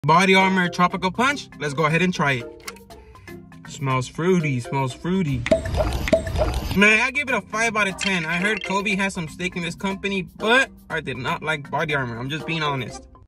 Body Armor Tropical Punch. Let's go ahead and try it. Smells fruity, smells fruity. Man, I give it a 5 out of 10. I heard Kobe has some stake in this company, but I did not like Body Armor. I'm just being honest.